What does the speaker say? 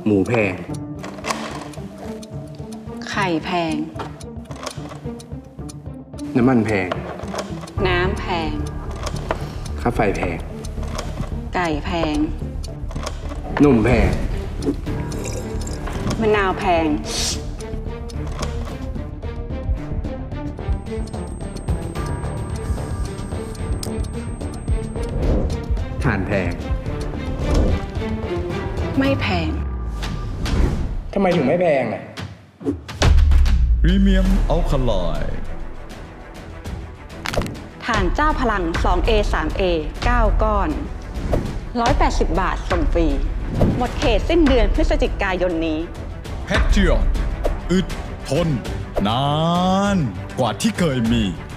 หมูแพงไข่แพงน้ำมันแพงน้ำแพงค่าไฟแพงไก่แพงนมแพงมะนาวแพงถ่านแพงไม่แพงทำไมถึงไม่แพงอ่ะพรีเมียมอัลคาไลน์ถ่านเจ้าพลัง 2A 3A 9 ก้อน180 บาทส่งฟรีหมดเขตสิ้นเดือนพฤศจิกายนนี้แพทริอตอึดทนนานกว่าที่เคยมี